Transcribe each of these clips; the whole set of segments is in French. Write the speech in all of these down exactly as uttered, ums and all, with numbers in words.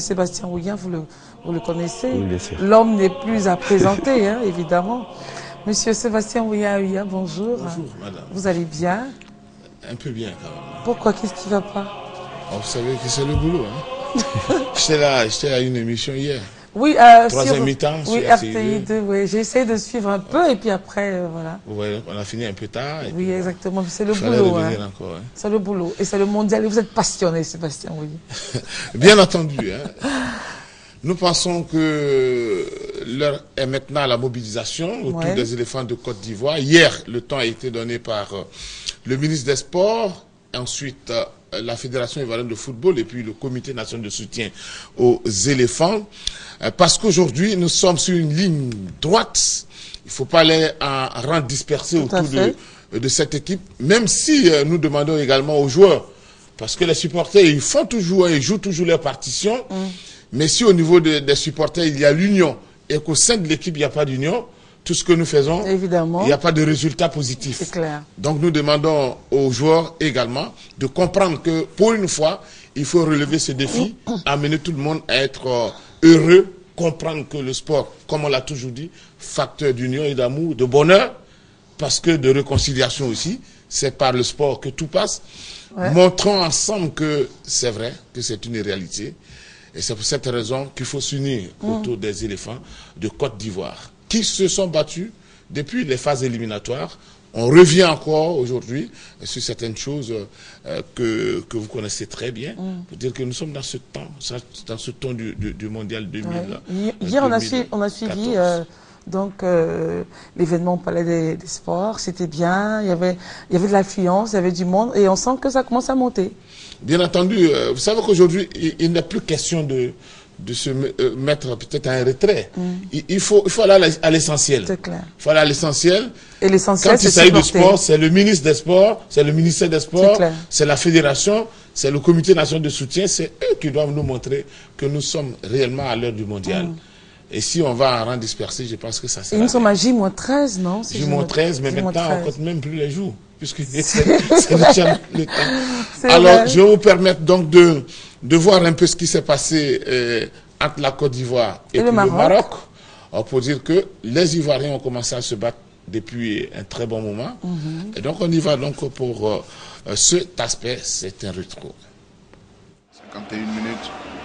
Sébastien Ouillan, vous le, vous le connaissez. Oui, bien sûr. L'homme n'est plus à présenter, hein, évidemment. Monsieur Sébastien Ouillan, bonjour. Bonjour, madame. Vous allez bien? Un peu bien, quand même. Pourquoi? Qu'est-ce qui ne va pas? Oh, vous savez que c'est le boulot, hein. J'étais là, j'étais à une émission hier. Oui, euh, Troisième sur, mi-temps, oui, sur R T I deux, oui. J'ai essayé de suivre un peu et puis après, euh, voilà. Vous voyez, on a fini un peu tard. Et oui, puis, exactement. C'est le fallait boulot. revenir Hein. encore, hein. C'est le boulot. Et c'est le mondial. Et vous êtes passionné, Sébastien, oui. Bien entendu. Hein. Nous pensons que l'heure est maintenant à la mobilisation autour ouais. des éléphants de Côte d'Ivoire. Hier, le temps a été donné par euh, le ministre des Sports, ensuite euh, la Fédération ivoirienne de football et puis le Comité national de soutien aux éléphants. Euh, parce qu'aujourd'hui, nous sommes sur une ligne droite. Il ne faut pas aller en rang dispersé Tout autour de, de cette équipe, même si euh, nous demandons également aux joueurs, parce que les supporters, ils font toujours, ils jouent toujours leur partition. Mm. Mais si au niveau de, des supporters, il y a l'union et qu'au sein de l'équipe, il n'y a pas d'union, tout ce que nous faisons, évidemment, il n'y a pas de résultat positif. C'est clair. Donc nous demandons aux joueurs également de comprendre que pour une fois, il faut relever ce défi, amener tout le monde à être heureux, comprendre que le sport, comme on l'a toujours dit, facteur d'union et d'amour, de bonheur, parce que de réconciliation aussi, c'est par le sport que tout passe. Ouais. Montrons ensemble que c'est vrai, que c'est une réalité. Et c'est pour cette raison qu'il faut s'unir mmh. autour des éléphants de Côte d'Ivoire, qui se sont battus depuis les phases éliminatoires. On revient encore aujourd'hui sur certaines choses euh, que, que vous connaissez très bien, mmh. pour dire que nous sommes dans ce temps, dans ce temps du, du, du mondial deux mille. Ouais. Hier, on a, suivi, on a suivi euh, donc euh, l'événement au Palais des, des Sports. C'était bien, il y avait, il y avait de l'affluence, il y avait du monde, et on sent que ça commence à monter. Bien entendu, euh, vous savez qu'aujourd'hui, il, il n'est plus question de, de se euh, mettre peut-être à un retrait. Mm. Il, il, faut, il faut aller à l'essentiel. C'est clair. Il faut aller à l'essentiel. Et l'essentiel, quand il s'agit de sport, c'est le ministre des Sports, c'est le ministère des Sports, c'est la fédération, c'est le comité national de soutien. C'est eux qui doivent nous montrer que nous sommes réellement à l'heure du mondial. Mm. Et si on va en rang dispersé, je pense que ça sera... Et nous sommes à J treize, non? J treize, mais maintenant, on ne compte même plus les jours, puisque c'est déjà le temps. Alors, vrai. je vais vous permettre donc de, de voir un peu ce qui s'est passé euh, entre la Côte d'Ivoire et, et le Maroc, le Maroc alors, pour dire que les Ivoiriens ont commencé à se battre depuis un très bon moment. Mm-hmm. Et donc, on y va donc pour euh, cet aspect, c'est un rétro. cinquante et une minutes.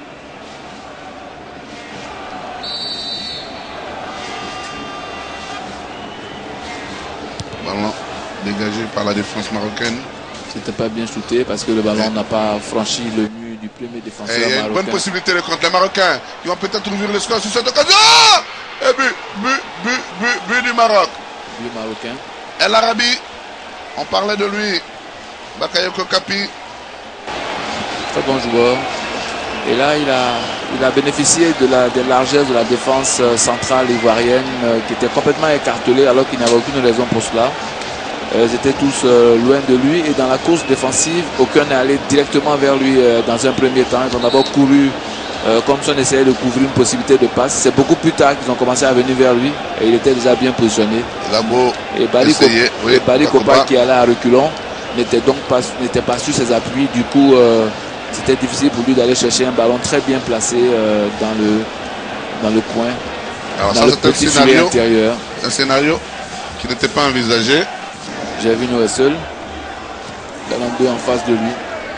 Ballon dégagé par la défense marocaine. C'était pas bien shooté parce que le ballon n'a pas franchi le mur du premier défenseur marocain. Il y a une bonne possibilité de contre les Marocains qui vont peut-être ouvrir le score sur cette occasion. Et but, but, but, but, but du Maroc. But marocain. El Arabi, on parlait de lui. Bakayoko Kapi. Très bon joueur. Et là, il a, il a bénéficié de la de largesse de la défense centrale ivoirienne euh, qui était complètement écartelée alors qu'il n'avait aucune raison pour cela. Euh, ils étaient tous euh, loin de lui et dans la course défensive, aucun n'est allé directement vers lui euh, dans un premier temps. Ils ont d'abord couru euh, comme si on essayait de couvrir une possibilité de passe. C'est beaucoup plus tard qu'ils ont commencé à venir vers lui et il était déjà bien positionné. Et Bali oui, Kopa qui allait à reculons n'était donc pas, n'était pas sur ses appuis. Du coup, euh, c'était difficile pour lui d'aller chercher un ballon très bien placé euh, dans, le, dans le coin. Alors dans ça, le c'est un petit scénario, intérieur. un scénario qui n'était pas envisagé. J'ai vu Noé seul. Ballon deux en face de lui.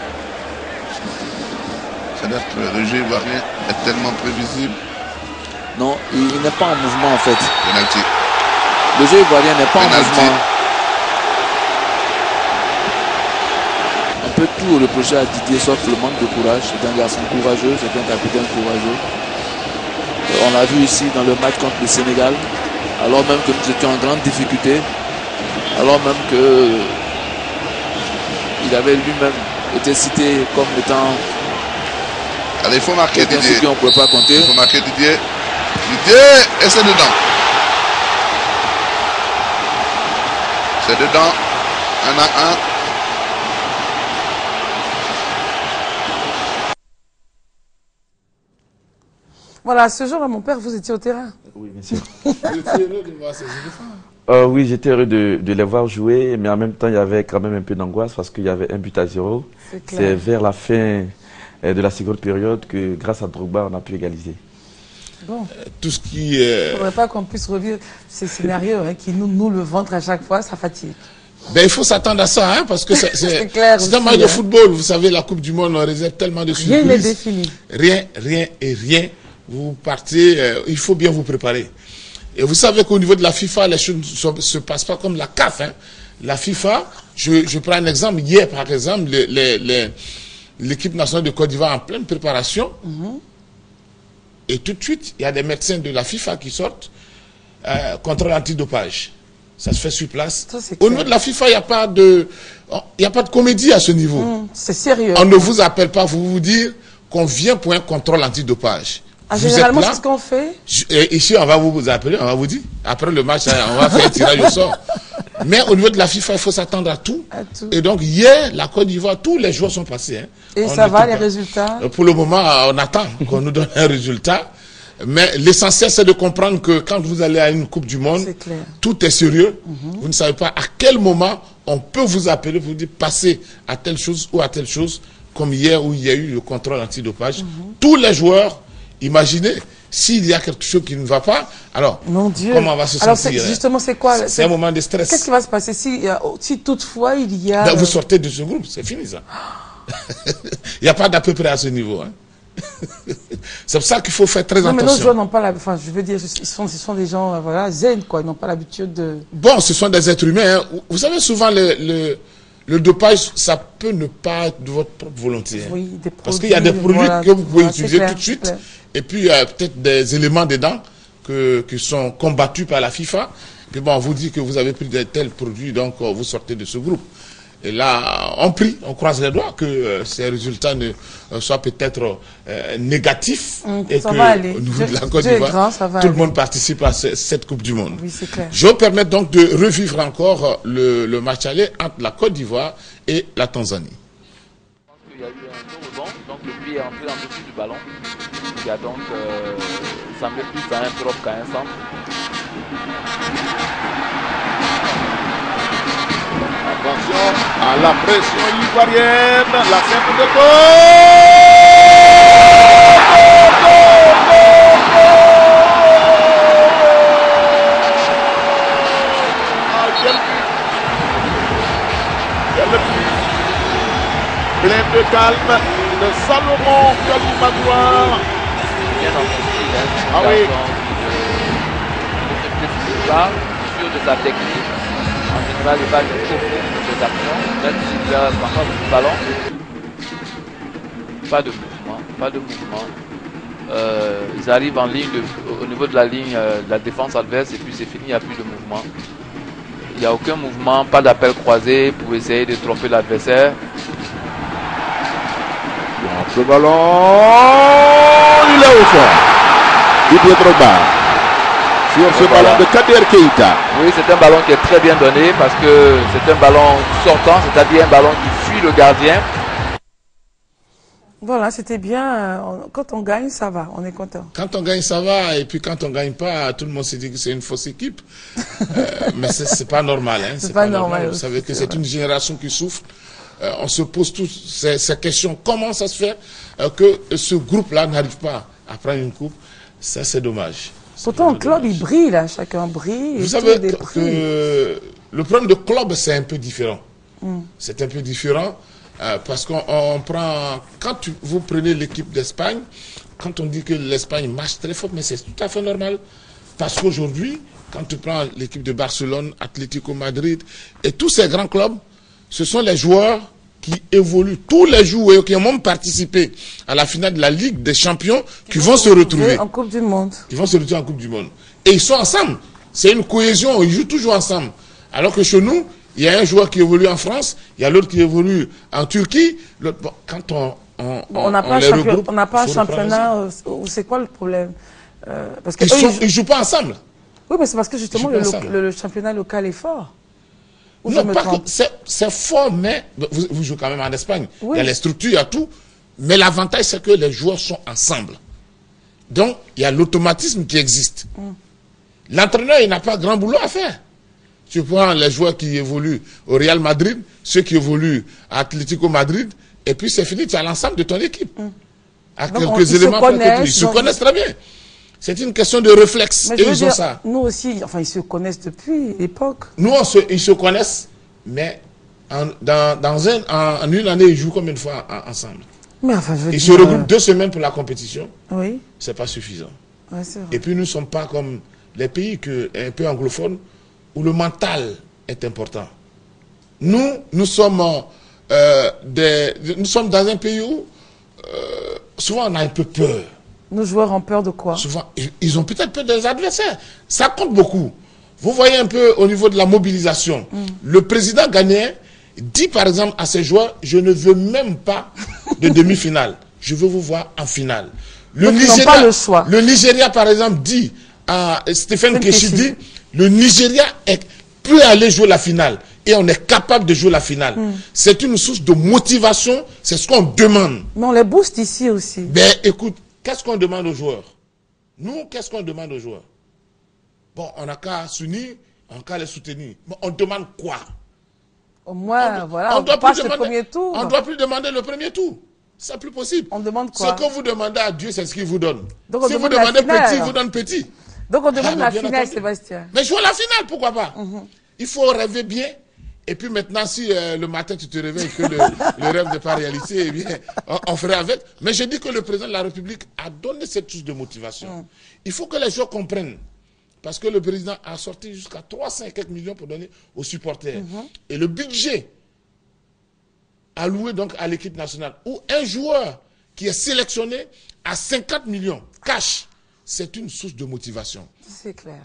C'est-à-dire que le jeu ivoirien est tellement prévisible. Non, il, il n'est pas en mouvement en fait. Penalty. Le jeu ivoirien n'est pas Penalty. en mouvement. On peut tout reprocher à Didier sauf le manque de courage. C'est un garçon courageux, c'est un capitaine courageux. On l'a vu ici dans le match contre le Sénégal, alors même que nous étions en grande difficulté, alors même que il avait lui-même été cité comme étant... Allez, il faut marquer Didier. On ne pouvait pas compter. Il faut marquer Didier. Didier, et c'est dedans. C'est dedans. Un à un. Voilà, ce jour-là, mon père, vous étiez au terrain. Oui, bien sûr. Vous étiez heureux de voir ces éléphants? Euh, oui, j'étais heureux de, de les voir jouer, mais en même temps, il y avait quand même un peu d'angoisse parce qu'il y avait un but à zéro. C'est vers la fin euh, de la seconde période que grâce à Drogba, on a pu égaliser. Bon. Euh, tout ce qui... Euh... Il ne faudrait pas qu'on puisse revivre ces scénarios hein, qui nous, nous le ventre à chaque fois, ça fatigue. Ben, il faut s'attendre à ça, hein, parce que c'est un match de hein. football. Vous savez, la Coupe du Monde, on réserve tellement de surprises. Rien n'est défini. Rien, rien et rien. Vous partez, euh, il faut bien vous préparer. Et vous savez qu'au niveau de la FIFA, les choses ne se passent pas comme la C A F. Hein. La FIFA, je, je prends un exemple. Hier, par exemple, l'équipe nationale de Côte d'Ivoire en pleine préparation. Mm-hmm. Et tout de suite, il y a des médecins de la FIFA qui sortent euh, contre l'antidopage. Ça se fait sur place. Au niveau de la FIFA, il n'y a pas de, il n'y a pas de comédie à ce niveau. Mmh, c'est sérieux. On ne vous appelle pas pour vous dire qu'on vient pour un contrôle antidopage. Ah, généralement, c'est ce qu'on fait. Et ici, on va vous, vous appeler, on va vous dire. Après le match, on va faire un tirage au sort. Mais au niveau de la FIFA, il faut s'attendre à tout. à tout. Et donc, hier, la Côte d'Ivoire, tous les joueurs sont passés. Hein. Et on ça va, les pas. résultats? Pour le moment, on attend qu'on nous donne un résultat. Mais l'essentiel, c'est de comprendre que quand vous allez à une Coupe du Monde, est clair. Tout est sérieux. Mm-hmm. Vous ne savez pas à quel moment on peut vous appeler pour vous dire passer à telle chose ou à telle chose, comme hier où il y a eu le contrôle antidopage. Mm-hmm. Tous les joueurs, imaginez, s'il y a quelque chose qui ne va pas, alors Mon Dieu. comment on va se alors sentir? Justement, c'est quoi? C'est un moment de stress. Qu'est-ce qui va se passer si, si toutefois il y a... Ben, vous sortez de ce groupe, c'est fini ça. Il n'y a pas d'à peu près à ce niveau. Hein. C'est pour ça qu'il faut faire très non, attention. Mais nos joueurs n'ont pas la, enfin, je veux dire, ils sont, ce sont des gens, voilà, zen, quoi. Ils n'ont pas l'habitude de. Bon, ce sont des êtres humains. Hein. Vous savez, souvent le, le, le dopage, ça peut ne pas être de votre propre volonté. Hein. Oui, des produits. Parce qu'il y a des produits voilà, que vous pouvez voilà, utiliser clair, tout de suite, et puis il y a peut-être des éléments dedans que qui sont combattus par la FIFA. Puis bon, on vous dit que vous avez pris de tels produits, donc vous sortez de ce groupe. Et là, on prie, on croise les doigts que euh, ces résultats ne euh, soient peut-être euh, négatifs mmh, et que au niveau de la Côte d'Ivoire, tout aller. le monde participe à ce, cette Coupe du Monde. Oui, c'est clair. Je vous permets donc de revivre encore le, le match aller entre la Côte d'Ivoire et la Tanzanie. Je pense qu'il y a eu un rebond, donc le pied est entré en dessous du ballon. Il y a donc euh, semblé plus à un drop qu'à un centre. Attention à la pression ivoirienne, la simple de goal. Ah, quel but. Quel but. Plein de calme de Salomon Kalou-Magloire. Bien dans son style, hein. Ah oui. De là, sûr de sa technique. En général, il va jusqu'au bout de ses actions, même s'il y a parfois du ballon. Pas de mouvement, pas de mouvement. Euh, ils arrivent en ligne, de, au niveau de la ligne euh, de la défense adverse, et puis c'est fini, il n'y a plus de mouvement. Il n'y a aucun mouvement, pas d'appel croisé pour essayer de tromper l'adversaire. Ce ballon, il est au fond. Il peut trop bas. Sur ce voilà. ballon de Kader Keita. Oui, c'est un ballon qui est très bien donné parce que c'est un ballon sortant, c'est-à-dire un ballon qui fuit le gardien. Voilà, c'était bien. Quand on gagne, ça va, on est content. Quand on gagne, ça va. Et puis quand on gagne pas, tout le monde se dit que c'est une fausse équipe. euh, mais c'est pas normal. Hein. C'est pas, pas normal. normal. Vous savez que c'est une génération qui souffre. Euh, on se pose toutes ces, ces questions. Comment ça se fait euh, que ce groupe-là n'arrive pas à prendre une coupe? Ça, c'est dommage. Pourtant, le club, il brille, là. Chacun brille. Vous savez que, que le problème de club, c'est un peu différent. Mm. C'est un peu différent euh, parce qu'on on prend... Quand tu, vous prenez l'équipe d'Espagne, quand on dit que l'Espagne marche très fort, mais c'est tout à fait normal. Parce qu'aujourd'hui, quand tu prends l'équipe de Barcelone, Atlético Madrid et tous ces grands clubs, ce sont les joueurs qui évoluent, tous les joueurs qui ont même participé à la finale de la Ligue des Champions, qui vont se retrouver en Coupe du Monde. Qui vont se retrouver en Coupe du Monde. Et ils sont ensemble. C'est une cohésion, ils jouent toujours ensemble. Alors que chez nous, il y a un joueur qui évolue en France, il y a l'autre qui évolue en Turquie. Bon, quand on, on, bon, on n'a pas, regroupe, pas un championnat, c'est quoi le problème euh, parce que Ils ne ils... jouent pas ensemble. Oui, mais c'est parce que justement le, le, le championnat local est fort. Ou non, c'est fort, mais vous, vous jouez quand même en Espagne. Oui. Il y a les structures, il y a tout. Mais l'avantage, c'est que les joueurs sont ensemble. Donc, il y a l'automatisme qui existe. Mm. L'entraîneur, il n'a pas grand boulot à faire. Tu prends les joueurs qui évoluent au Real Madrid, ceux qui évoluent à Atlético Madrid, et puis c'est fini, tu as l'ensemble de ton équipe. Mm. À donc, quelques on, ils éléments, se connaissent, ils se connaissent très bien. C'est une question de réflexe. Mais et je veux ils dire, ont ça. Nous aussi, enfin, ils se connaissent depuis l'époque. Nous, on se, ils se connaissent, mais en, dans, dans un, en, en une année, ils jouent combien de fois en, ensemble? Mais enfin, je veux Ils dire, se regroupent deux semaines pour la compétition. Oui. C'est pas suffisant. Ouais, c'est vrai. Et puis, nous ne sommes pas comme les pays que, un peu anglophones où le mental est important. Nous, nous sommes, euh, des, nous sommes dans un pays où euh, souvent on a un peu peur. Nos joueurs ont peur de quoi? Souvent, ils ont peut-être peur des adversaires. Ça compte beaucoup. Vous voyez un peu au niveau de la mobilisation. Mm. Le président ghanéen dit par exemple à ses joueurs, je ne veux même pas de demi-finale. Je veux vous voir en finale. Le Nigeria, pas le choix. Le Nigeria par exemple dit à Stéphane Keshidi, le Nigeria est, peut aller jouer la finale. Et on est capable de jouer la finale. Mm. C'est une source de motivation. C'est ce qu'on demande. Mais on les booste ici aussi. Ben écoute, qu'est-ce qu'on demande aux joueurs? Nous, qu'est-ce qu'on demande aux joueurs? Bon, on n'a qu'à s'unir, on n'a qu'à les soutenir. Mais on demande quoi? Au moins, on, voilà, on, on doit passe plus le demander, premier tour. On ne doit plus demander le premier tour. C'est plus possible. On demande quoi? Ce que vous demandez à Dieu, c'est ce qu'il vous donne. Donc on si demande vous demandez finale, petit, il alors. vous donne petit. Donc on demande ah, la finale, entendu. Sébastien. Mais jouer la finale, pourquoi pas? Mm-hmm. Il faut rêver bien. Et puis maintenant, si euh, le matin tu te réveilles que le, le rêve n'est pas réalisé, eh bien, on, on ferait avec. Mais je dis que le président de la République a donné cette source de motivation. Mm. Il faut que les gens comprennent. Parce que le président a sorti jusqu'à trois cents et quelques millions pour donner aux supporters. Mm-hmm. Et le budget alloué donc à l'équipe nationale, où un joueur qui est sélectionné à cinquante millions cash, c'est une source de motivation. C'est clair.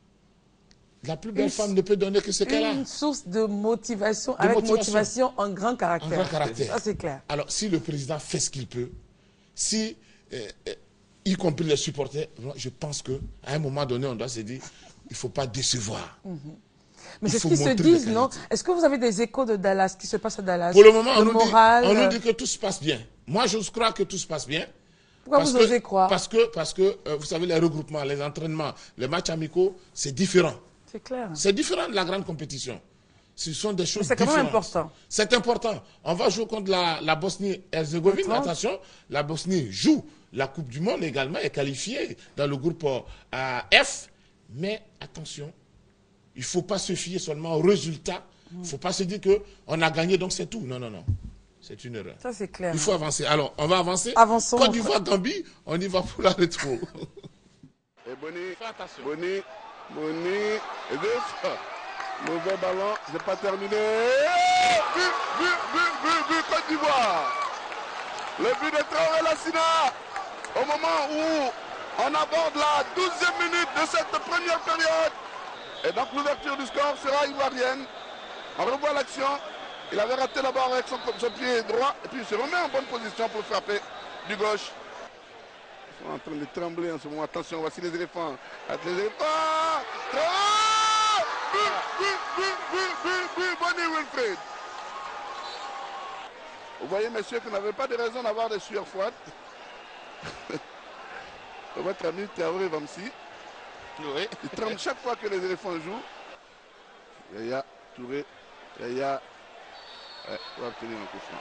La plus belle une, femme ne peut donner que ce qu'elle a. Une source de motivation, de avec motivation. motivation en grand caractère. En grand caractère. Ça, c'est clair. Alors, si le président fait ce qu'il peut, si, euh, euh, y compris les supporters, je pense qu'à un moment donné, on doit se dire, il ne faut pas décevoir. Mm-hmm. Mais c'est ce qu'ils se disent, non? Est-ce que vous avez des échos de Dallas, ce qui se passe à Dallas? Pour le moment, on, le nous, moral, dit, on nous dit que tout se passe bien. Moi, j'ose croire que tout se passe bien. Pourquoi parce vous que, osez croire? Parce que, parce que euh, vous savez, les regroupements, les entraînements, les matchs amicaux, c'est différent. C'est clair. C'est différent de la grande compétition. Ce sont des choses différentes. C'est quand même important. C'est important. On va jouer contre la, la Bosnie-Herzégovine. Attention, la Bosnie joue la Coupe du Monde également, est qualifiée dans le groupe euh, F. Mais attention, il ne faut pas se fier seulement aux résultats. Il ne faut pas se dire qu'on a gagné, donc c'est tout. Non, non, non. C'est une erreur. Ça, c'est clair. Il faut avancer. Alors, on va avancer. Avançons. Côte d'Ivoire, Gambie, on y va pour la rétro. Et Boni, Boni, Boni, et deux. Mauvais ballon, c'est pas terminé. But, but, but, but, but, Côte d'Ivoire. Le but de Traoré Lassina. Au moment où on aborde la douzième minute de cette première période. Et donc l'ouverture du score sera ivoirienne. On revoit l'action. Il avait raté la barre avec son, son pied droit. Et puis il se remet en bonne position pour frapper du gauche. Ils sont en train de trembler en ce moment. Attention, voici les éléphants. Avec les éléphants. Traoré! But, but, but, but, but, but, Boni Wilfried. Vous voyez, messieurs, que vous n'avez pas de raison d'avoir des sueurs froides. Votre ami Traoré Vamsi. Oui. Il tremble chaque fois que les éléphants jouent. Yaya Touré. Yaya. Ouais, on va obtenir un coup franc.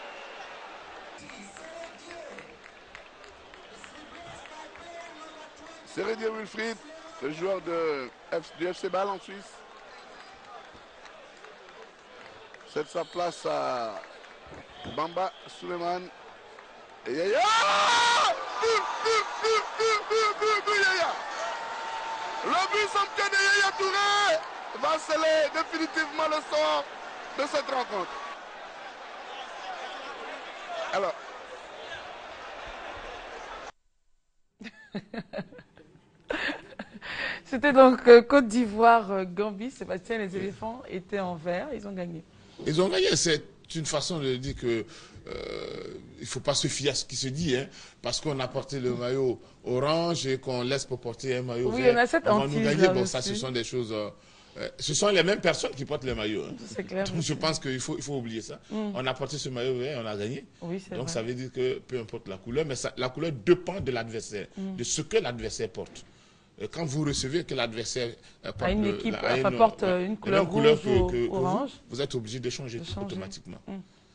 Seredier Wilfried, le joueur de F, du F C Bâle en Suisse. Cède sa place à Bamba Suleiman. Et Yaya! But, but, but, but, but, but, but, Yaya! Le but sans de Yaya Touré va sceller définitivement le sort de cette rencontre. Alors. C'était donc euh, Côte d'Ivoire, euh, Gambie. Sébastien, les éléphants étaient en vert. Ils ont gagné. Ils ont gagné. C'est une façon de dire que euh, il ne faut pas se fier à ce qui se dit, hein, parce qu'on a porté le maillot orange et qu'on laisse pour porter un maillot oui, vert. On a cette on va nous gagner. Bon, ça, ce sont des choses. Euh, euh, ce sont les mêmes personnes qui portent le maillot. Hein. C'est clair. Donc, je pense qu'il faut, il faut oublier ça. Mm. On a porté ce maillot vert, on a gagné. Oui, donc, vrai. ça veut dire que peu importe la couleur, mais ça, la couleur dépend de l'adversaire, mm. de ce que l'adversaire porte. Quand vous recevez que l'adversaire porte, une le, équipe, la, enfin, une, porte ouais, une couleur rouge couleur que, ou que, que orange, vous, vous êtes obligé de changer, de changer automatiquement. Mmh.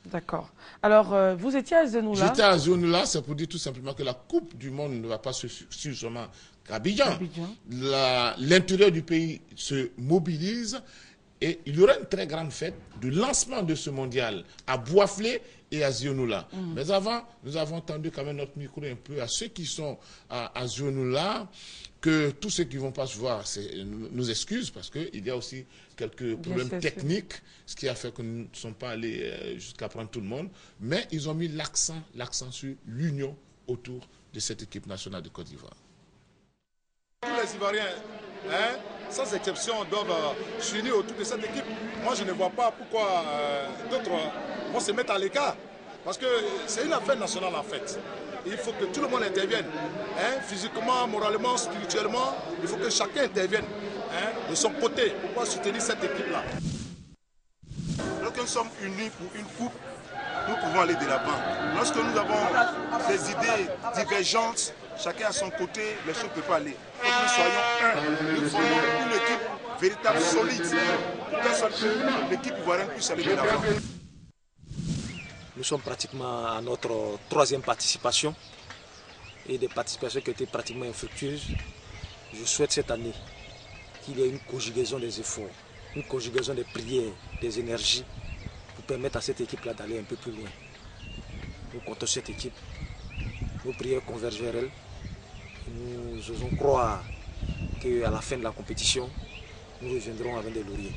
D'accord. Alors, euh, vous étiez à Zenoula? J'étais à Zenoula, c'est pour dire tout simplement que la Coupe du Monde ne va pas se suivre seulement qu'Abidjan. L'intérieur du pays se mobilise et il y aura une très grande fête de lancement de ce mondial à Boisflé et à Zenoula. Mm. Mais avant, nous avons tendu quand même notre micro un peu à ceux qui sont à, à Zenoula, que tous ceux qui ne vont pas se voir nous excusent parce qu'il y a aussi quelques problèmes Bien techniques, sûr. Ce qui a fait que nous ne sommes pas allés jusqu'à prendre tout le monde. Mais ils ont mis l'accent l'accent sur l'union autour de cette équipe nationale de Côte d'Ivoire. Tous les Ivoiriens, hein, sans exception, doivent euh, s'unir autour de cette équipe. Moi, je ne vois pas pourquoi euh, d'autres euh, vont se mettre à l'écart. Parce que c'est une affaire nationale en fait. Il faut que tout le monde intervienne. Hein, physiquement, moralement, spirituellement, il faut que chacun intervienne hein, de son côté pour pouvoir soutenir cette équipe-là. Lorsque nous sommes unis pour une coupe, nous pouvons aller de l'avant. Lorsque nous avons des idées divergentes, chacun à son côté, les choses ne peuvent pas aller. Il faut que nous soyons un. Nous formons une équipe véritable, solide, pour qu'un seul que l'équipe ivoirienne puisse aller de l'avant. Nous sommes pratiquement à notre troisième participation et des participations qui ont été pratiquement infructueuses. Je souhaite cette année qu'il y ait une conjugaison des efforts, une conjugaison des prières, des énergies pour permettre à cette équipe-là d'aller un peu plus loin. Nous comptons sur cette équipe, nos prières convergent vers elle. Nous osons croire qu'à la fin de la compétition, nous reviendrons avec des lauriers.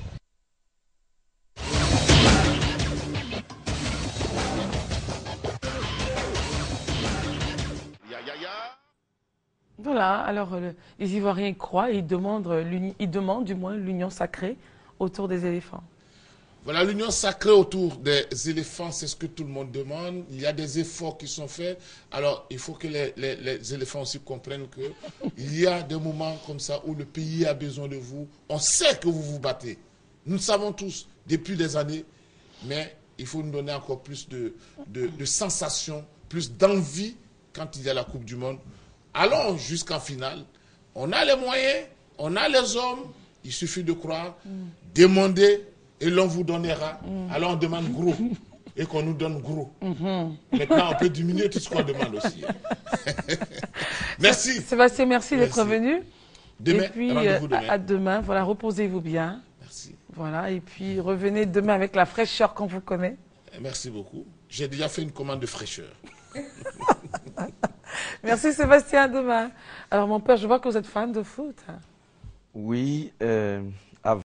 Voilà, alors euh, les Ivoiriens croient et ils demandent, ils demandent du moins l'union sacrée autour des éléphants. Voilà, l'union sacrée autour des éléphants, c'est ce que tout le monde demande. Il y a des efforts qui sont faits. Alors, il faut que les, les, les éléphants aussi comprennent qu'il y a des moments comme ça où le pays a besoin de vous. On sait que vous vous battez. Nous le savons tous depuis des années, mais il faut nous donner encore plus de, de, de sensations, plus d'envie quand il y a la Coupe du Monde. Allons jusqu'en finale. On a les moyens, on a les hommes. Il suffit de croire, mm. demander et l'on vous donnera. Mm. Alors on demande gros et qu'on nous donne gros. Mm-hmm. Maintenant, on peut diminuer tout ce qu'on demande aussi. Merci. Sébastien, merci, merci. d'être venu. Demain, et puis, rendez-vous demain. À, à demain. Voilà, reposez-vous bien. Merci. Voilà, et puis revenez demain avec la fraîcheur qu'on vous connaît. Merci beaucoup. J'ai déjà fait une commande de fraîcheur. Merci Sébastien, à demain. Alors mon père, je vois que vous êtes fan de foot. Oui. Euh...